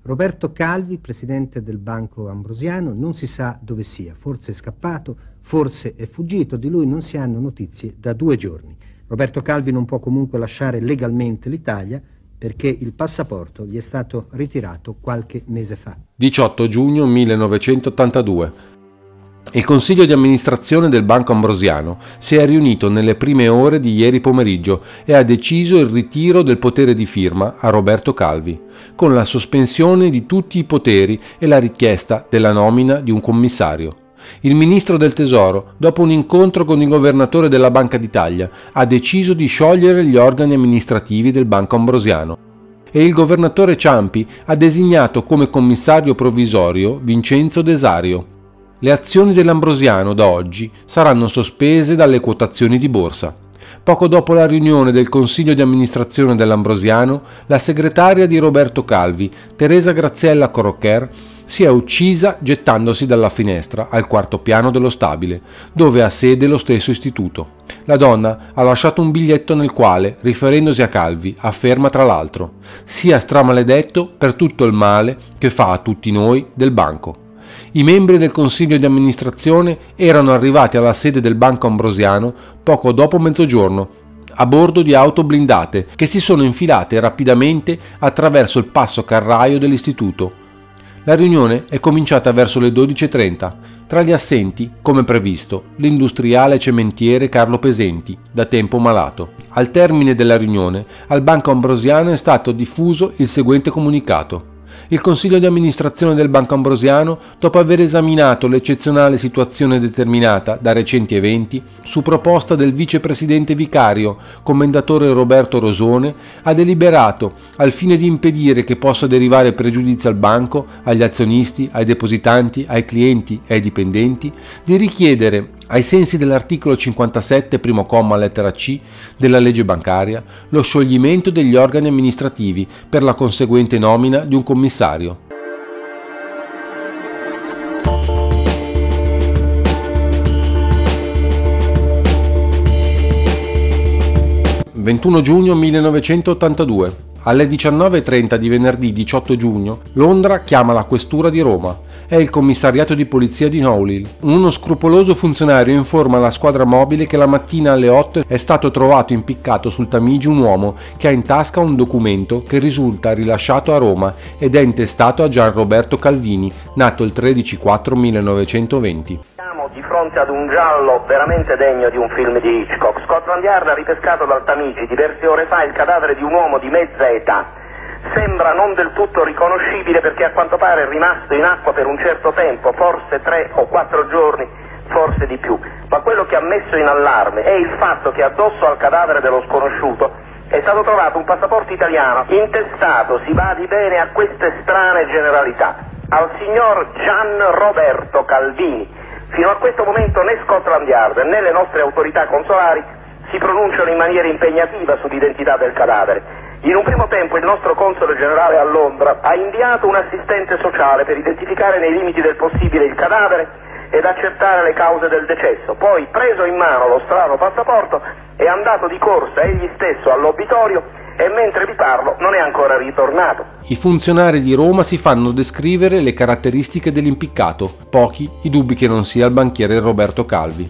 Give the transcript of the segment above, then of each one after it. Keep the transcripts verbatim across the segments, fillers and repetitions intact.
Roberto Calvi, presidente del Banco Ambrosiano, non si sa dove sia, forse è scappato, forse è fuggito, di lui non si hanno notizie da due giorni. Roberto Calvi non può comunque lasciare legalmente l'Italia perché il passaporto gli è stato ritirato qualche mese fa. diciotto giugno millenovecentottantadue. Il Consiglio di amministrazione del Banco Ambrosiano si è riunito nelle prime ore di ieri pomeriggio e ha deciso il ritiro del potere di firma a Roberto Calvi, con la sospensione di tutti i poteri e la richiesta della nomina di un commissario. Il ministro del Tesoro, dopo un incontro con il governatore della Banca d'Italia, ha deciso di sciogliere gli organi amministrativi del Banco Ambrosiano e il governatore Ciampi ha designato come commissario provvisorio Vincenzo Desario. Le azioni dell'Ambrosiano da oggi saranno sospese dalle quotazioni di borsa. Poco dopo la riunione del Consiglio di amministrazione dell'Ambrosiano, la segretaria di Roberto Calvi, Teresa Graziella Corocher, si è uccisa gettandosi dalla finestra al quarto piano dello stabile, dove ha sede lo stesso istituto. La donna ha lasciato un biglietto nel quale, riferendosi a Calvi, afferma tra l'altro: «Sia stramaledetto per tutto il male che fa a tutti noi del banco». I membri del Consiglio di amministrazione erano arrivati alla sede del Banco Ambrosiano poco dopo mezzogiorno, a bordo di auto blindate che si sono infilate rapidamente attraverso il passo carraio dell'istituto. La riunione è cominciata verso le dodici e trenta. Tra gli assenti, come previsto, l'industriale cementiere Carlo Pesenti, da tempo malato. Al termine della riunione, al Banco Ambrosiano è stato diffuso il seguente comunicato. Il Consiglio di amministrazione del Banco Ambrosiano, dopo aver esaminato l'eccezionale situazione determinata da recenti eventi, su proposta del vicepresidente vicario, commendatore Roberto Rosone, ha deliberato, al fine di impedire che possa derivare pregiudizio al banco, agli azionisti, ai depositanti, ai clienti e ai dipendenti, di richiedere, ai sensi dell'articolo cinquantasette, primo comma, lettera C, della legge bancaria, lo scioglimento degli organi amministrativi per la conseguente nomina di un commissario. ventuno giugno millenovecentottantadue. Alle diciannove e trenta di venerdì diciotto giugno, Londra chiama la questura di Roma. È il commissariato di polizia di Knowle. Uno scrupoloso funzionario informa la squadra mobile che la mattina alle otto è stato trovato impiccato sul Tamigi un uomo che ha in tasca un documento che risulta rilasciato a Roma ed è intestato a Gian Roberto Calvini, nato il tredici quattro millenovecentoventi. Di fronte ad un giallo veramente degno di un film di Hitchcock. Scotland Yard ha ripescato dal Tamigi diverse ore fa il cadavere di un uomo di mezza età. Sembra non del tutto riconoscibile perché a quanto pare è rimasto in acqua per un certo tempo, forse tre o quattro giorni, forse di più. Ma quello che ha messo in allarme è il fatto che addosso al cadavere dello sconosciuto è stato trovato un passaporto italiano intestato, si badi bene, a queste strane generalità: al signor Gian Roberto Calvini. Fino a questo momento né Scotland Yard né le nostre autorità consolari si pronunciano in maniera impegnativa sull'identità del cadavere. In un primo tempo il nostro console generale a Londra ha inviato un assistente sociale per identificare nei limiti del possibile il cadavere ed accertare le cause del decesso. Poi, preso in mano lo strano passaporto, è andato di corsa egli stesso all'obitorio e mentre vi parlo non è ancora ritornato. I funzionari di Roma si fanno descrivere le caratteristiche dell'impiccato, pochi i dubbi che non sia il banchiere Roberto Calvi.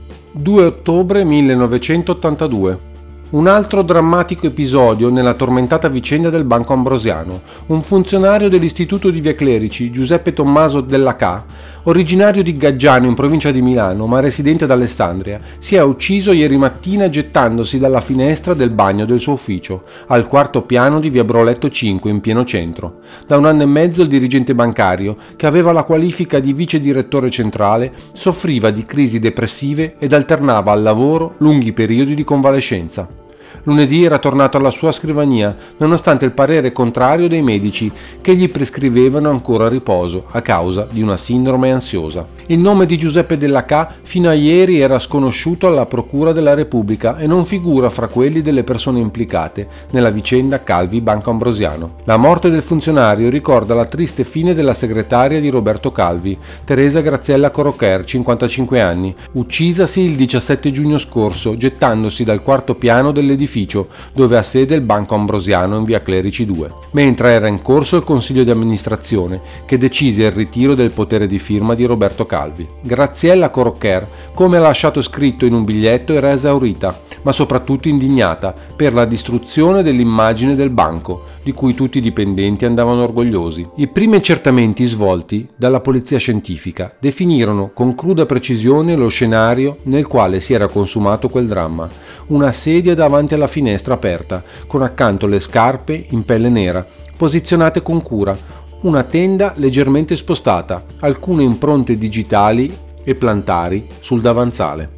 due ottobre millenovecentottantadue. Un altro drammatico episodio nella tormentata vicenda del Banco Ambrosiano. Un funzionario dell'Istituto di Via Clerici, Giuseppe Tommaso Della Ca, originario di Gaggiano in provincia di Milano ma residente ad Alessandria, si è ucciso ieri mattina gettandosi dalla finestra del bagno del suo ufficio, al quarto piano di Via Broletto cinque in pieno centro. Da un anno e mezzo il dirigente bancario, che aveva la qualifica di vice direttore centrale, soffriva di crisi depressive ed alternava al lavoro lunghi periodi di convalescenza. Lunedì era tornato alla sua scrivania, nonostante il parere contrario dei medici che gli prescrivevano ancora riposo a causa di una sindrome ansiosa. Il nome di Giuseppe Della Ca fino a ieri era sconosciuto alla Procura della Repubblica e non figura fra quelli delle persone implicate nella vicenda Calvi Banco Ambrosiano. La morte del funzionario ricorda la triste fine della segretaria di Roberto Calvi, Teresa Graziella Corocher, cinquantacinque anni, uccisasi il diciassette giugno scorso gettandosi dal quarto piano dell'edificio dell'edificio dove ha sede il Banco Ambrosiano in via Clerici due, mentre era in corso il consiglio di amministrazione che decise il ritiro del potere di firma di Roberto Calvi. Graziella Corocher, come ha lasciato scritto in un biglietto, era esaurita, ma soprattutto indignata per la distruzione dell'immagine del banco, di cui tutti i dipendenti andavano orgogliosi. I primi accertamenti svolti dalla polizia scientifica definirono con cruda precisione lo scenario nel quale si era consumato quel dramma. Una sedia davanti alla finestra aperta, con accanto le scarpe in pelle nera, posizionate con cura, una tenda leggermente spostata, alcune impronte digitali e plantari sul davanzale.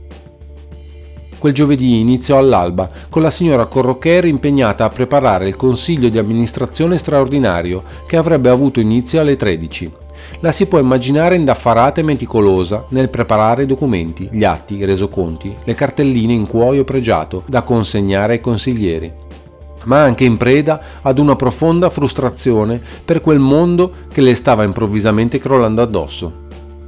Quel giovedì iniziò all'alba, con la signora Corocher impegnata a preparare il consiglio di amministrazione straordinario che avrebbe avuto inizio alle tredici. La si può immaginare indaffarata e meticolosa nel preparare i documenti, gli atti, i resoconti, le cartelline in cuoio pregiato da consegnare ai consiglieri, ma anche in preda ad una profonda frustrazione per quel mondo che le stava improvvisamente crollando addosso.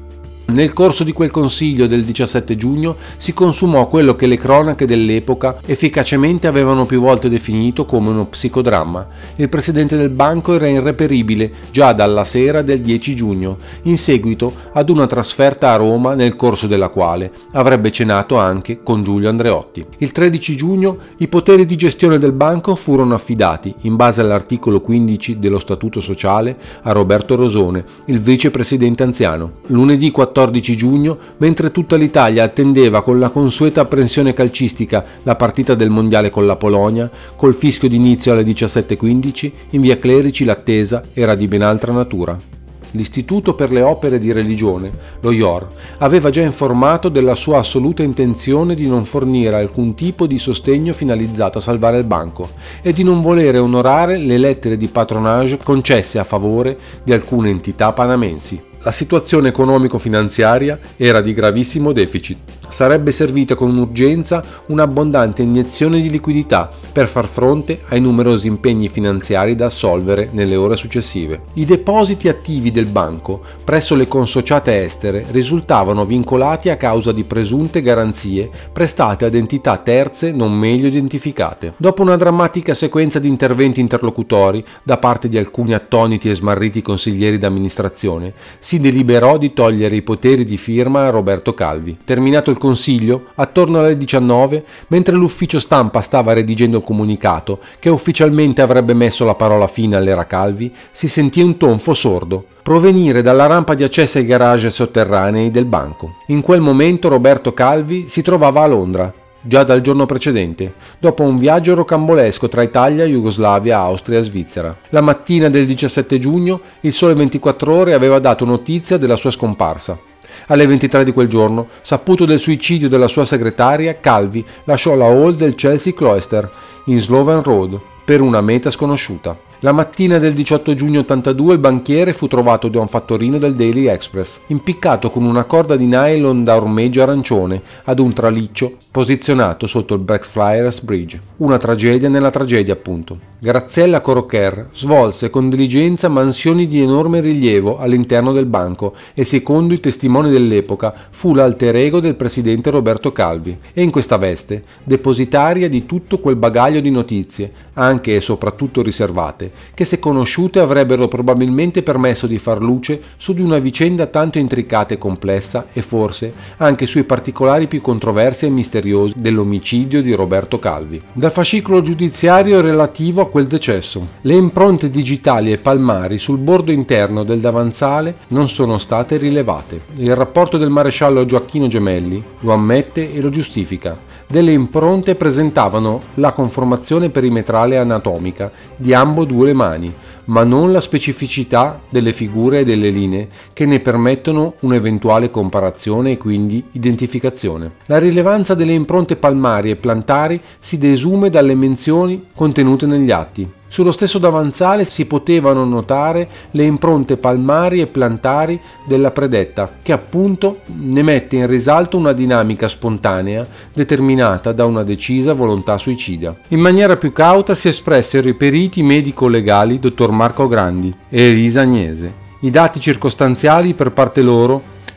Nel corso di quel consiglio del diciassette giugno si consumò quello che le cronache dell'epoca efficacemente avevano più volte definito come uno psicodramma. Il presidente del banco era irreperibile già dalla sera del dieci giugno, in seguito ad una trasferta a Roma nel corso della quale avrebbe cenato anche con Giulio Andreotti. Il tredici giugno i poteri di gestione del banco furono affidati, in base all'articolo quindici dello Statuto Sociale, a Roberto Rosone, il vicepresidente anziano. Lunedì quattordici giugno, mentre tutta l'Italia attendeva con la consueta apprensione calcistica la partita del mondiale con la Polonia, col fischio d'inizio alle diciassette e quindici, in via Clerici l'attesa era di ben altra natura. L'Istituto per le Opere di Religione, lo I O R, aveva già informato della sua assoluta intenzione di non fornire alcun tipo di sostegno finalizzato a salvare il banco e di non volere onorare le lettere di patronage concesse a favore di alcune entità panamensi. La situazione economico-finanziaria era di gravissimo deficit. Sarebbe servita con urgenza un'abbondante iniezione di liquidità per far fronte ai numerosi impegni finanziari da assolvere nelle ore successive. I depositi attivi del banco presso le consociate estere risultavano vincolati a causa di presunte garanzie prestate ad entità terze non meglio identificate. Dopo una drammatica sequenza di interventi interlocutori da parte di alcuni attoniti e smarriti consiglieri d'amministrazione, si deliberò di togliere i poteri di firma a Roberto Calvi. Terminato il consiglio, attorno alle diciannove, mentre l'ufficio stampa stava redigendo il comunicato che ufficialmente avrebbe messo la parola fine all'era Calvi, si sentì un tonfo sordo provenire dalla rampa di accesso ai garage sotterranei del banco. In quel momento Roberto Calvi si trovava a Londra, già dal giorno precedente, dopo un viaggio rocambolesco tra Italia, Jugoslavia, Austria e Svizzera. La mattina del diciassette giugno il Sole ventiquattro Ore aveva dato notizia della sua scomparsa. Alle ventitré di quel giorno, saputo del suicidio della sua segretaria, Calvi lasciò la hall del Chelsea Cloister in Sloven Road per una meta sconosciuta. La mattina del diciotto giugno ottantadue il banchiere fu trovato da un fattorino del Daily Express, impiccato con una corda di nylon da ormeggio arancione ad un traliccio posizionato sotto il Blackfriars Bridge. Una tragedia nella tragedia, appunto. Graziella Corocher svolse con diligenza mansioni di enorme rilievo all'interno del banco e, secondo i testimoni dell'epoca, fu l'alter ego del presidente Roberto Calvi e in questa veste depositaria di tutto quel bagaglio di notizie, anche e soprattutto riservate, che se conosciute avrebbero probabilmente permesso di far luce su di una vicenda tanto intricata e complessa e forse anche sui particolari più controversi e misteriosi dell'omicidio di Roberto Calvi. Dal fascicolo giudiziario relativo a quel decesso, le impronte digitali e palmari sul bordo interno del davanzale non sono state rilevate. Il rapporto del maresciallo Gioacchino Gemelli lo ammette e lo giustifica. Delle impronte presentavano la conformazione perimetrale anatomica di ambo due le mani, ma non la specificità delle figure e delle linee che ne permettono un'eventuale comparazione e quindi identificazione. La rilevanza delle impronte palmari e plantari si desume dalle menzioni contenute negli atti. Sullo stesso davanzale si potevano notare le impronte palmari e plantari della predetta, che appunto ne mette in risalto una dinamica spontanea determinata da una decisa volontà suicida. In maniera più cauta si espressero i periti medico-legali dottor Marco Grandi e Elisa Agnese. I dati circostanziali per parte loro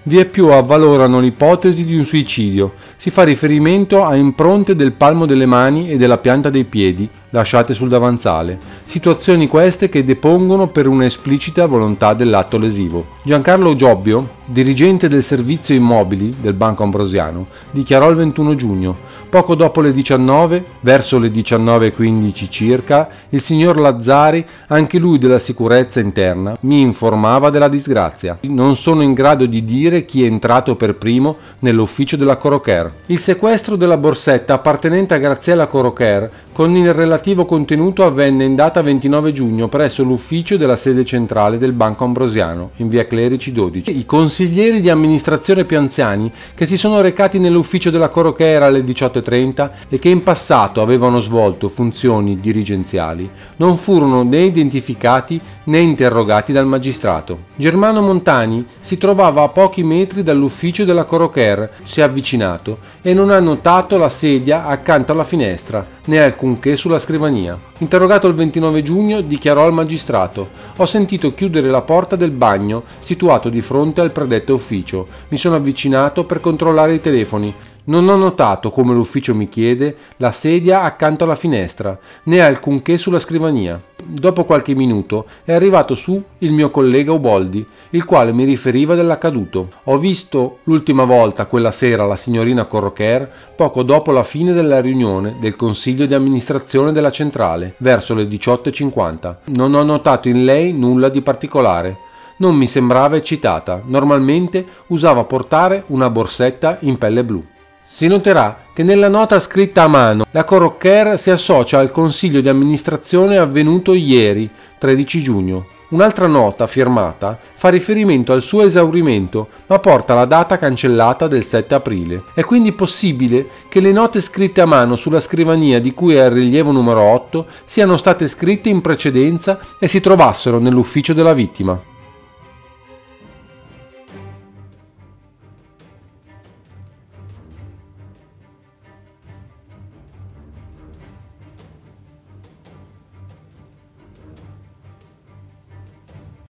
vie più avvalorano l'ipotesi di un suicidio. Si fa riferimento a impronte del palmo delle mani e della pianta dei piedi lasciate sul davanzale, situazioni queste che depongono per una esplicita volontà dell'atto lesivo. Giancarlo Giobbio, dirigente del servizio immobili del Banco Ambrosiano, dichiarò il ventuno giugno: poco dopo le diciannove, verso le diciannove e quindici circa, il signor Lazzari, anche lui della sicurezza interna, mi informava della disgrazia. Non sono in grado di dire chi è entrato per primo nell'ufficio della Corocher. Il sequestro della borsetta appartenente a Graziella Corocher con il relativo contenuto avvenne in data ventinove giugno presso l'ufficio della sede centrale del Banco Ambrosiano, in via Clerici dodici. I consiglieri di amministrazione più anziani che si sono recati nell'ufficio della Corocher alle diciotto e trenta e che in passato avevano svolto funzioni dirigenziali non furono né identificati né interrogati dal magistrato. Germano Montani si trovava a pochi metri dall'ufficio della Corocher, si è avvicinato e non ha notato la sedia accanto alla finestra né alcunché sulla scrivania. Interrogato il ventinove giugno, dichiarò al magistrato: ho sentito chiudere la porta del bagno situato di fronte al predetto ufficio. Mi sono avvicinato per controllare i telefoni. Non ho notato, come l'ufficio mi chiede, la sedia accanto alla finestra, né alcunché sulla scrivania. Dopo qualche minuto è arrivato su il mio collega Uboldi, il quale mi riferiva dell'accaduto. Ho visto l'ultima volta quella sera la signorina Corocher poco dopo la fine della riunione del consiglio di amministrazione della centrale, verso le diciotto e cinquanta. Non ho notato in lei nulla di particolare. Non mi sembrava eccitata. Normalmente usava portare una borsetta in pelle blu. Si noterà che nella nota scritta a mano la Corocher si associa al consiglio di amministrazione avvenuto ieri, tredici giugno. Un'altra nota firmata fa riferimento al suo esaurimento, ma porta la data cancellata del sette aprile. È quindi possibile che le note scritte a mano sulla scrivania di cui è il rilievo numero otto siano state scritte in precedenza e si trovassero nell'ufficio della vittima.